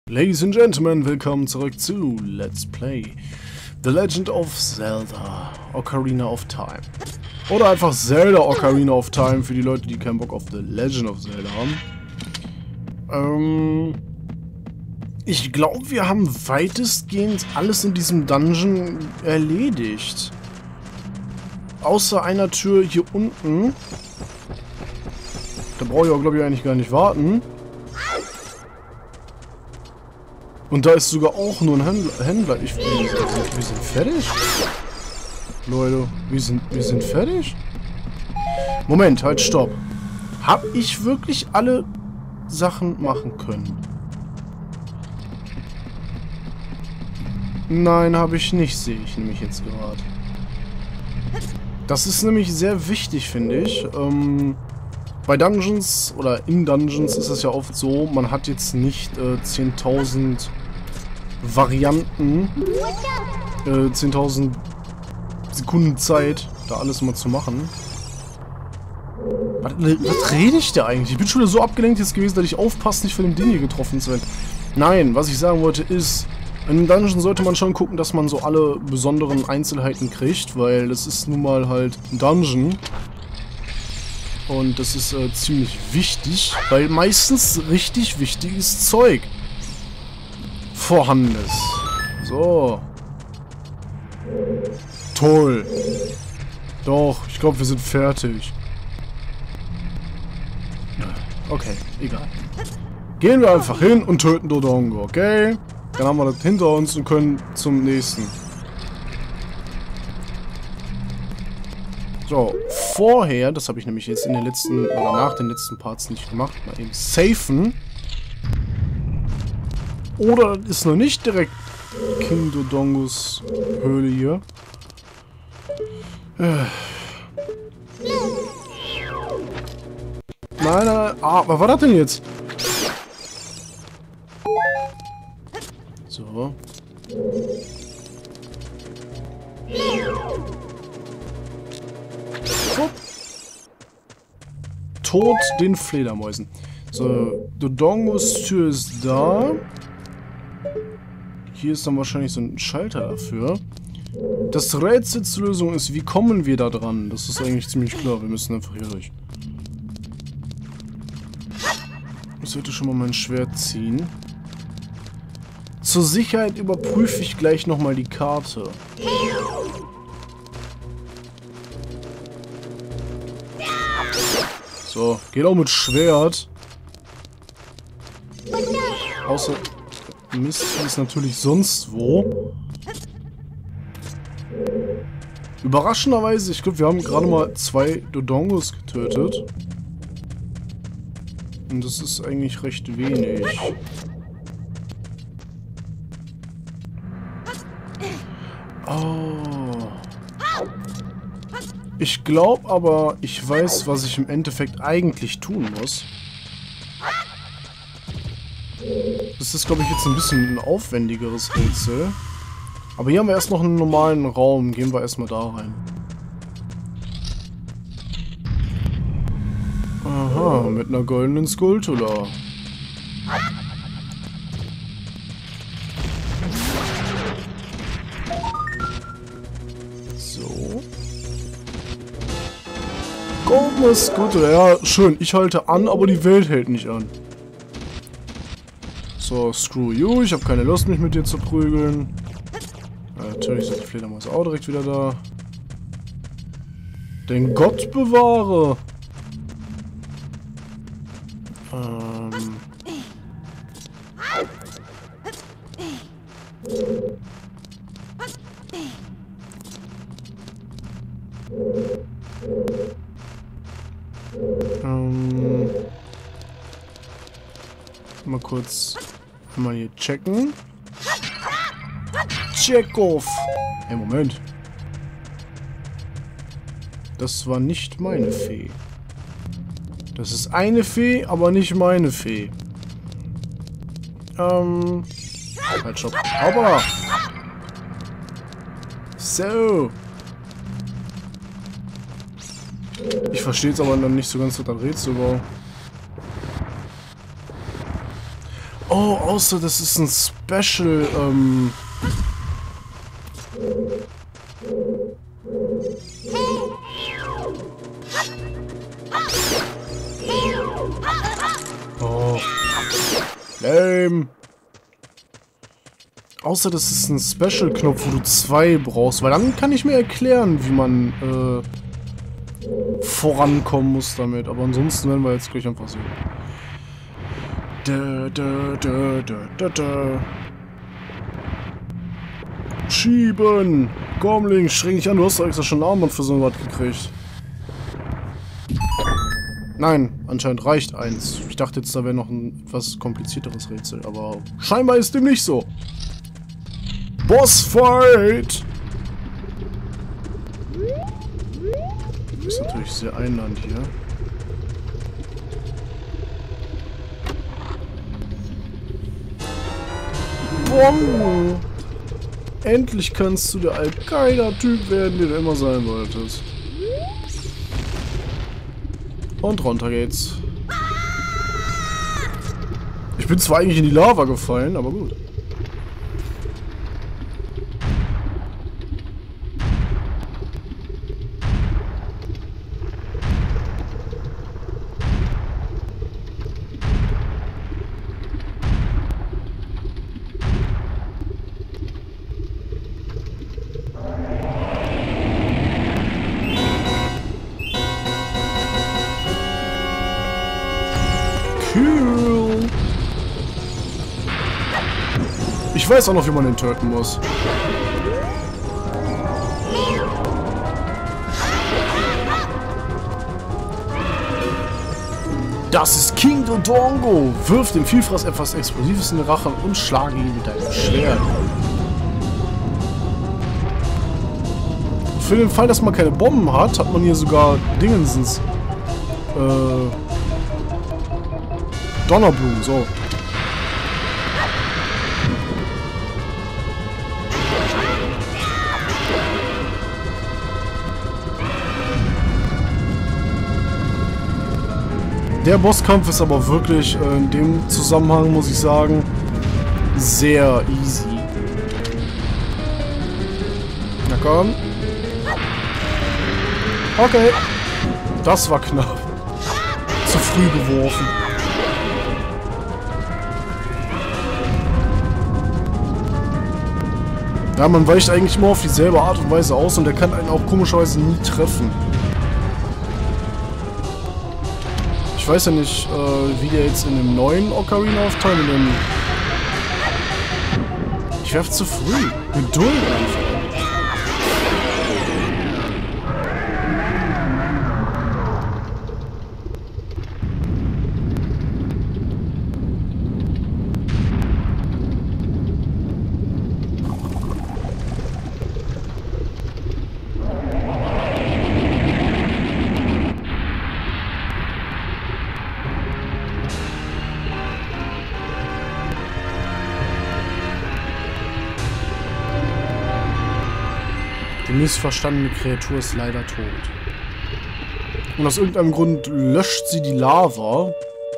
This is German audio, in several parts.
Ladies and Gentlemen, willkommen zurück zu Let's Play The Legend of Zelda Ocarina of Time. Oder einfach Zelda Ocarina of Time für die Leute, die keinen Bock auf The Legend of Zelda haben. Ich glaube, wir haben weitestgehend alles in diesem Dungeon erledigt. Außer einer Tür hier unten. Da brauche ich auch, glaube ich, eigentlich gar nicht warten. Und da ist sogar auch nur ein Händler. Wir sind fertig? Leute, wir sind fertig? Moment, halt, stopp. Hab ich wirklich alle Sachen machen können? Nein, habe ich nicht, sehe ich nämlich jetzt gerade. Das ist nämlich sehr wichtig, finde ich. Bei Dungeons oder in Dungeons ist es ja oft so, man hat jetzt nicht 10.000 Varianten, 10.000 Sekunden Zeit, da alles mal zu machen. Was rede ich da eigentlich? Ich bin schon wieder so abgelenkt jetzt gewesen, dass ich aufpasse, nicht von dem Ding hier getroffen zu werden. Nein, was ich sagen wollte ist, in einem Dungeon sollte man schon gucken, dass man so alle besonderen Einzelheiten kriegt, weil das ist nun mal halt ein Dungeon. Und das ist ziemlich wichtig, weil meistens richtig wichtiges Zeug vorhanden ist. So. Toll. Doch, ich glaube, wir sind fertig. Okay, egal. Gehen wir einfach hin und töten Dodongo, okay? Dann haben wir das hinter uns und können zum nächsten. So, vorher, das habe ich nämlich jetzt in den letzten, oder nach den letzten Parts nicht gemacht, mal eben safen. Oder das ist noch nicht direkt King Dodongos Höhle hier. Nein, nein, was war das denn jetzt? So. Tod den Fledermäusen. So, Dodongos Tür ist da. Hier ist dann wahrscheinlich so ein Schalter dafür. Das Rätsel zur Lösung ist, wie kommen wir da dran? Das ist eigentlich ziemlich klar. Wir müssen einfach hier durch. Ich sollte schon mal mein Schwert ziehen. Zur Sicherheit überprüfe ich gleich nochmal die Karte. So, geht auch mit Schwert. Außer Mist ist natürlich sonst wo. Überraschenderweise, ich glaube, wir haben gerade mal 2 Dodongos getötet. Und das ist eigentlich recht wenig. Oh. Ich glaube aber, ich weiß, was ich im Endeffekt eigentlich tun muss. Das ist, glaube ich, jetzt ein bisschen ein aufwendigeres Rätsel. Aber hier haben wir erst noch einen normalen Raum. Gehen wir erstmal da rein. Aha, mit einer goldenen Skulltula. So. Goldene Skulltula. Ja, schön. Ich halte an, aber die Welt hält nicht an. So, screw you. Ich habe keine Lust, mich mit dir zu prügeln. Natürlich sind die Fledermäuse auch direkt wieder da. Den Gott bewahre. Mal kurz mal hier checken. Check-off! Hey, Moment. Das war nicht meine Fee. Das ist eine Fee, aber nicht meine Fee. Halt, stopp. Hoppa! So. Ich verstehe jetzt aber dann nicht so ganz, was das Rätsel war. Oh, außer das ist ein Special, Oh. Lame. Außer das ist ein Special-Knopf, wo du 2 brauchst, weil dann kann ich mir erklären, wie man vorankommen muss damit. Aber ansonsten werden wir jetzt gleich einfach sehen. Schieben! Gormling, streng dich an, du hast doch extra schon einen Armband für so was gekriegt. Nein, anscheinend reicht eins. Ich dachte jetzt, da wäre noch ein etwas komplizierteres Rätsel, aber scheinbar ist dem nicht so. Bossfight! Das ist natürlich sehr einladend hier. Bongo! Endlich kannst du der Al-Qaida-Typ werden, den du immer sein wolltest. Und runter geht's. Ich bin zwar eigentlich in die Lava gefallen, aber gut. Cool. Ich weiß auch noch, wie man den töten muss. Das ist King Dodongo. Wirf dem Vielfraß etwas Explosives in den Rachen und schlage ihn mit deinem Schwert. Für den Fall, dass man keine Bomben hat, hat man hier sogar Dingensens. Donnerblumen, so. Der Bosskampf ist aber wirklich in dem Zusammenhang, muss ich sagen, sehr easy. Na komm. Okay. Das war knapp. Zu früh geworfen. Ja, man weicht eigentlich immer auf dieselbe Art und Weise aus und der kann einen auch komischerweise nie treffen. Ich weiß ja nicht, wie der jetzt in dem neuen Ocarina of Time, Ich werfe zu früh. Geduld einfach. Die missverstandene Kreatur ist leider tot. Und aus irgendeinem Grund löscht sie die Lava.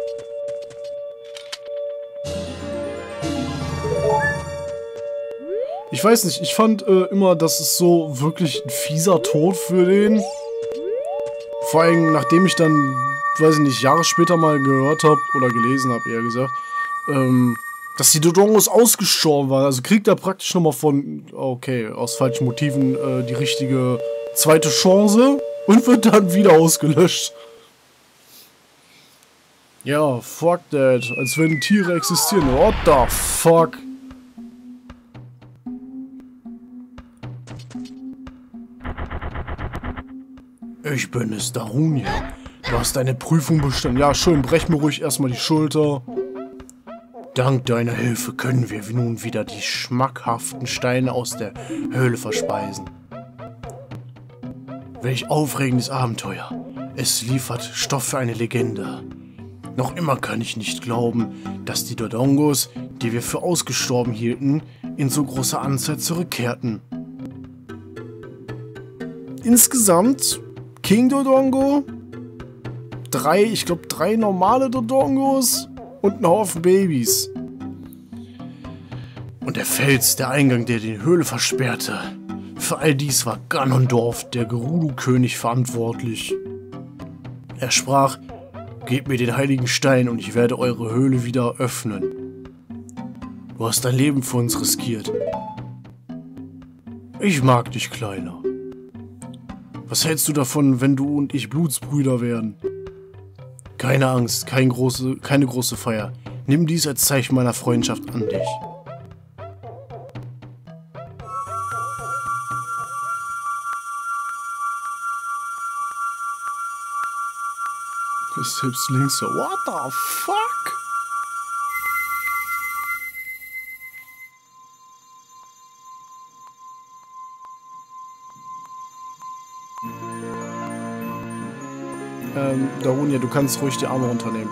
Ich weiß nicht, ich fand immer, das ist so wirklich ein fieser Tod für den. Vor allem, nachdem ich dann, weiß ich nicht, Jahre später mal gehört habe, oder gelesen habe, eher gesagt, dass die Dodongos ausgestorben waren. Also kriegt er praktisch nochmal von, okay, aus falschen Motiven die richtige zweite Chance und wird dann wieder ausgelöscht. Ja, fuck that. Als wenn Tiere existieren. What the fuck? Ich bin es, Darunia. Du hast deine Prüfung bestanden. Ja, schön, brech mir ruhig erstmal die Schulter. Dank deiner Hilfe können wir nun wieder die schmackhaften Steine aus der Höhle verspeisen. Welch aufregendes Abenteuer. Es liefert Stoff für eine Legende. Noch immer kann ich nicht glauben, dass die Dodongos, die wir für ausgestorben hielten, in so großer Anzahl zurückkehrten. Insgesamt King Dodongo, ich glaube 3 normale Dodongos und ein Haufen Babys. Und der Fels, der Eingang, der die Höhle versperrte. Für all dies war Ganondorf, der Gerudo-König, verantwortlich. Er sprach: Gebt mir den heiligen Stein und ich werde eure Höhle wieder öffnen. Du hast dein Leben für uns riskiert. Ich mag dich, Kleiner. Was hältst du davon, wenn du und ich Blutsbrüder werden? Keine Angst, keine große Feier. Nimm dies als Zeichen meiner Freundschaft an dich. Ist selbst links so. What the fuck? Darunia, du kannst ruhig die Arme runternehmen.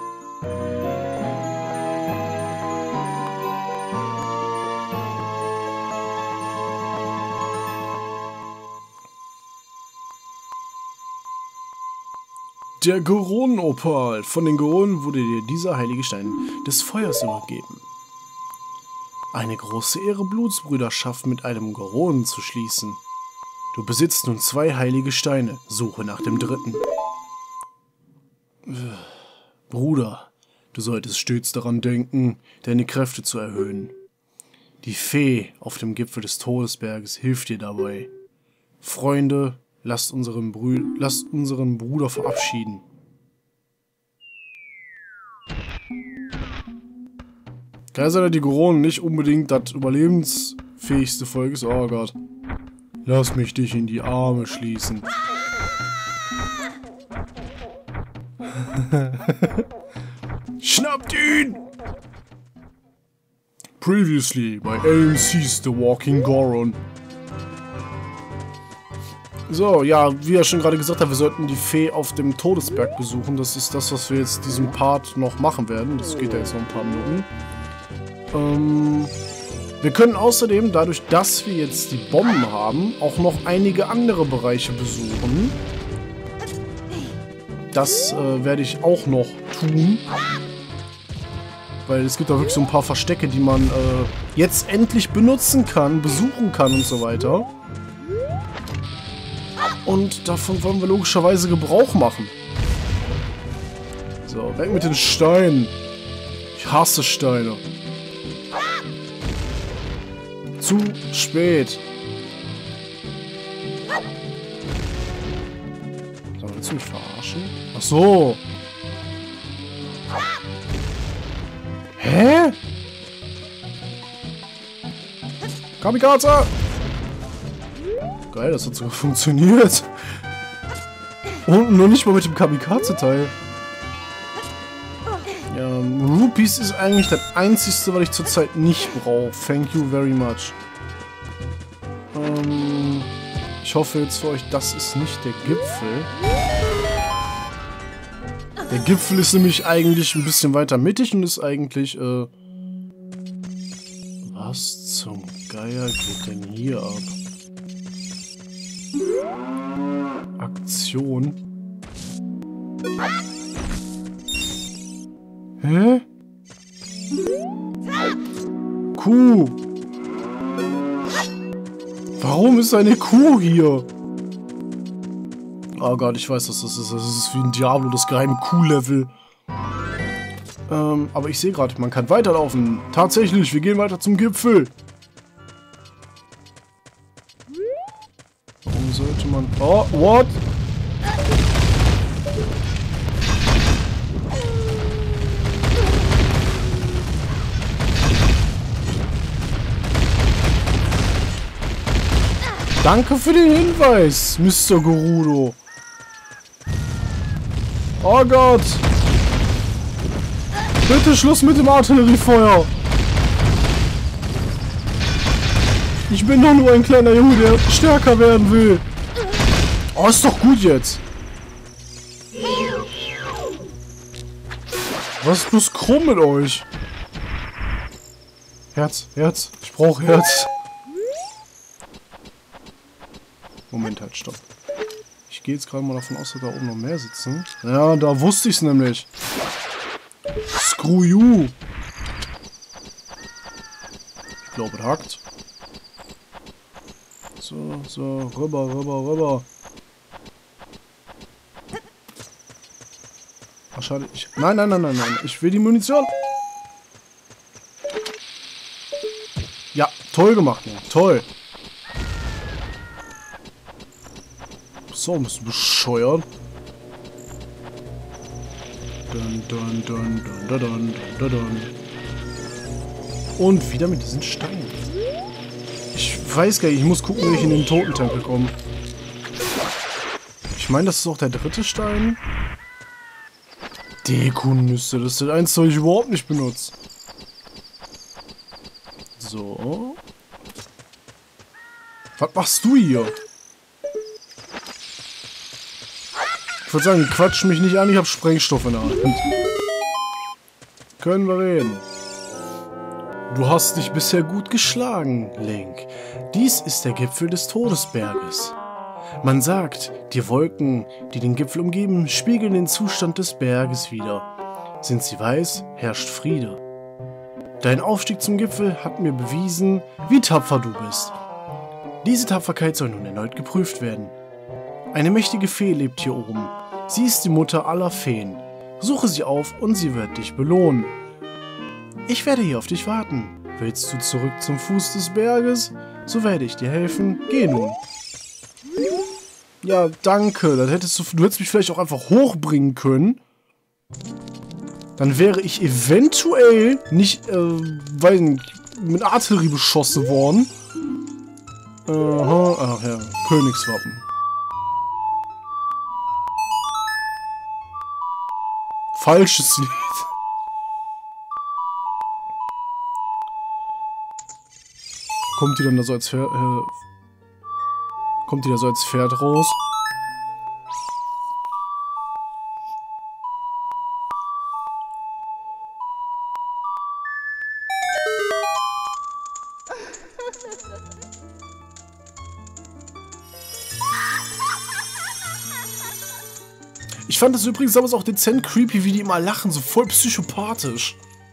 Der Goron-Opal. Von den Goronen wurde dir dieser heilige Stein des Feuers übergeben. Eine große Ehre, Blutsbrüderschaft mit einem Goronen zu schließen. Du besitzt nun 2 heilige Steine. Suche nach dem dritten. Bruder, du solltest stets daran denken, deine Kräfte zu erhöhen. Die Fee auf dem Gipfel des Todesberges hilft dir dabei. Freunde, lasst unseren Bruder verabschieden. Kann sein, dass die Goronen nicht unbedingt das überlebensfähigste Volk ist. Oh Gott. Lass mich dich in die Arme schließen. Schnappt ihn! Previously bei AMC's The Walking Goron. So, ja, wie er schon gerade gesagt hat, wir sollten die Fee auf dem Todesberg besuchen. Das ist das, was wir jetzt diesen Part noch machen werden. Das geht ja jetzt noch ein paar Minuten. Wir können außerdem, dadurch, dass wir jetzt die Bomben haben, auch noch einige andere Bereiche besuchen. Das werde ich auch noch tun. Weil es gibt da wirklich so ein paar Verstecke, die man jetzt endlich benutzen kann, besuchen kann und so weiter. Und davon wollen wir logischerweise Gebrauch machen. So, weg mit den Steinen. Ich hasse Steine. Zu spät. So, willst du mich verarschen? Ach so. Hä? Kamikaze! Geil, das hat sogar funktioniert. Und nur nicht mal mit dem Kamikaze-Teil. Ja, Rupees ist eigentlich das einzigste, was ich zurzeit nicht brauche. Thank you very much. Ich hoffe jetzt für euch, das ist nicht der Gipfel. Der Gipfel ist nämlich eigentlich ein bisschen weiter mittig und ist eigentlich, was zum Geier geht denn hier ab? Aktion. Hä? Kuh. Warum ist eine Kuh hier? Oh Gott, ich weiß, was das ist. Das ist wie ein Diablo, das geheime Kuh-Level. Aber ich sehe gerade, man kann weiterlaufen. Tatsächlich, wir gehen weiter zum Gipfel. Warum sollte man... Oh, what? Danke für den Hinweis, Mr. Gerudo. Oh Gott. Bitte Schluss mit dem Artilleriefeuer. Ich bin doch nur ein kleiner Junge, der stärker werden will. Oh, ist doch gut jetzt. Was ist bloß krumm mit euch? Herz, Herz. Ich brauche Herz. Moment, halt, stopp. Ich gehe jetzt gerade mal davon aus, dass da oben noch mehr sitzen. Ja, da wusste ich es nämlich. Screw you. glaube, es hackt. So, so, rüber, rüber, rüber. Ach, schade. Nein, nein, nein, nein, nein. Ich will die Munition. Ja, toll gemacht, ja. Toll. So, ein bisschen bescheuert. Dun, dun, dun, dun, dun, dun, dun, dun. Und wieder mit diesen Steinen. Ich weiß gar nicht, ich muss gucken, wie ich in den Totentempel komme. Ich meine, das ist auch der dritte Stein. Dekonüsse, das ist das Einzige, was ich überhaupt nicht benutze. So. Was machst du hier? Ich würde sagen, quatsch mich nicht an, ich habe Sprengstoff in der Hand. Können wir reden. Du hast dich bisher gut geschlagen, Link. Dies ist der Gipfel des Todesberges. Man sagt, die Wolken, die den Gipfel umgeben, spiegeln den Zustand des Berges wider. Sind sie weiß, herrscht Friede. Dein Aufstieg zum Gipfel hat mir bewiesen, wie tapfer du bist. Diese Tapferkeit soll nun erneut geprüft werden. Eine mächtige Fee lebt hier oben. Sie ist die Mutter aller Feen. Suche sie auf und sie wird dich belohnen. Ich werde hier auf dich warten. Willst du zurück zum Fuß des Berges? So werde ich dir helfen. Geh nun. Ja, danke. Dann hättest du hättest mich vielleicht auch einfach hochbringen können. Dann wäre ich eventuell nicht, weiß nicht, mit Artillerie beschossen worden. Aha, ach ja, Königswappen. Falsches Lied. Kommt die dann da so als Pferd, kommt die da so als Pferd raus? Ich fand das übrigens damals auch dezent creepy, wie die immer lachen, so voll psychopathisch.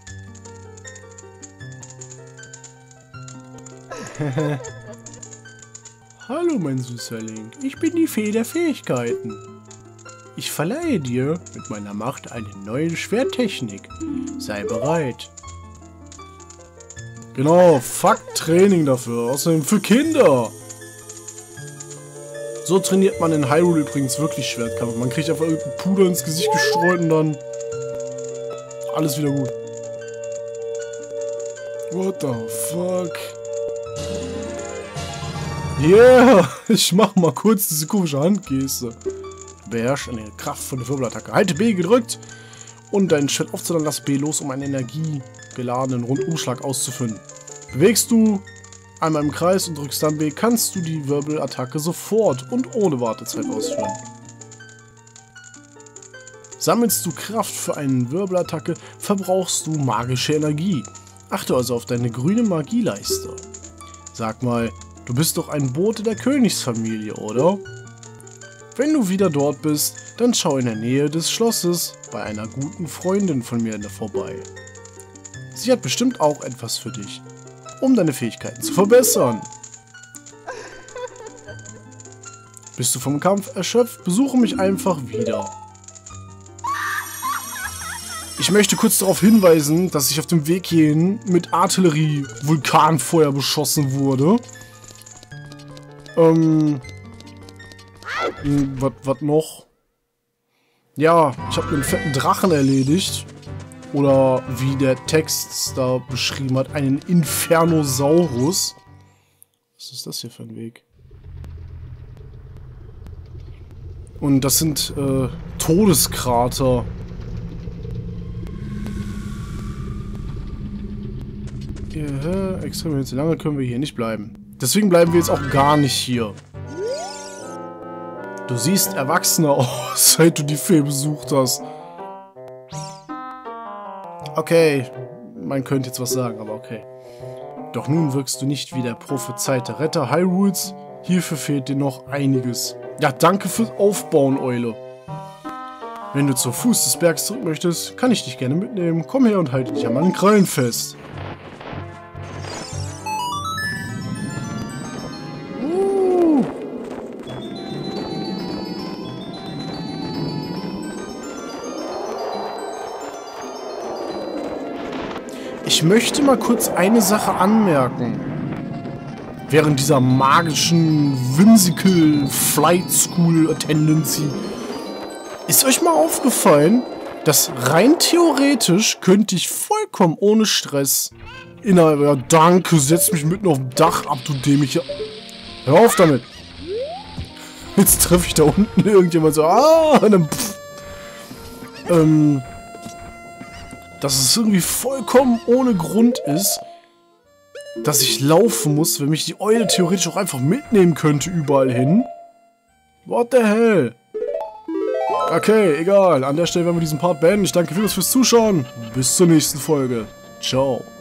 Hallo, mein süßer Link. Ich bin die Fee der Fähigkeiten. Ich verleihe dir mit meiner Macht eine neue Schwerttechnik. Sei bereit. Genau, fuck Training dafür. Außerdem für Kinder. So trainiert man in Hyrule übrigens wirklich Schwertkampf. Man kriegt einfach irgendeinen Puder ins Gesicht gestreut und dann alles wieder gut. What the fuck? Yeah! Ich mach mal kurz diese komische Handgeste. Beherrscht eine kraftvolle Wirbelattacke. Halte B gedrückt und dein Schwert aufzuladen, lass B los, um einen energiegeladenen Rundumschlag auszuführen. Bewegst du einmal im Kreis und drückst dann B, kannst du die Wirbelattacke sofort und ohne Wartezeit ausführen. Sammelst du Kraft für eine Wirbelattacke, verbrauchst du magische Energie. Achte also auf deine grüne Magieleiste. Sag mal, du bist doch ein Bote der Königsfamilie, oder? Wenn du wieder dort bist, dann schau in der Nähe des Schlosses bei einer guten Freundin von mir vorbei. Sie hat bestimmt auch etwas für dich, um deine Fähigkeiten zu verbessern. Bist du vom Kampf erschöpft, besuche mich einfach wieder. Ich möchte kurz darauf hinweisen, dass ich auf dem Weg hierhin mit Artillerie Vulkanfeuer beschossen wurde. Was noch? Ja, ich habe einen fetten Drachen erledigt. Oder wie der Text da beschrieben hat, einen Infernosaurus. Was ist das hier für ein Weg? Und das sind Todeskrater. Ja, extrem jetzt lange können wir hier nicht bleiben. Deswegen bleiben wir jetzt auch gar nicht hier. Du siehst erwachsener aus, seit du die Fee besucht hast. Okay, man könnte jetzt was sagen, aber okay. Doch nun wirkst du nicht wie der prophezeite Retter Hyrules. Hierfür fehlt dir noch einiges. Ja, danke fürs Aufbauen, Eule. Wenn du zum Fuß des Bergs zurück möchtest, kann ich dich gerne mitnehmen. Komm her und halte dich an meinen Krallen fest. Ich möchte mal kurz eine Sache anmerken. Während dieser magischen Whimsical Flight School Attendancy. Ist euch mal aufgefallen, dass rein theoretisch könnte ich vollkommen ohne Stress innerhalb, ja danke, setz mich mitten auf dem Dach ab, du dämlicher. Hör auf damit. Jetzt treffe ich da unten irgendjemand so, und dann pff. Dass es irgendwie vollkommen ohne Grund ist, dass ich laufen muss, wenn mich die Eule theoretisch auch einfach mitnehmen könnte überall hin. What the hell? Okay, egal. An der Stelle werden wir diesen Part beenden. Ich danke vielmals fürs Zuschauen. Bis zur nächsten Folge. Ciao.